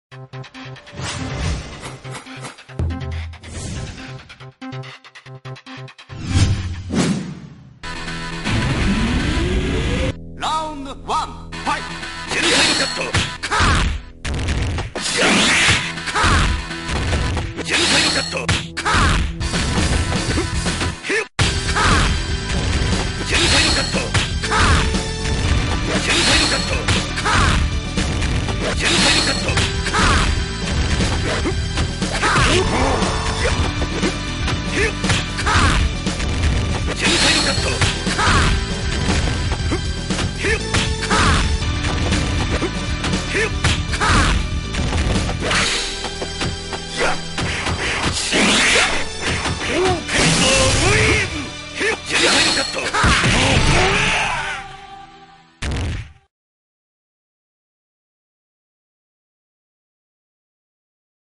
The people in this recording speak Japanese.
ラウンド1ファイト。ジェノサイドカット。カージェノサイドカット。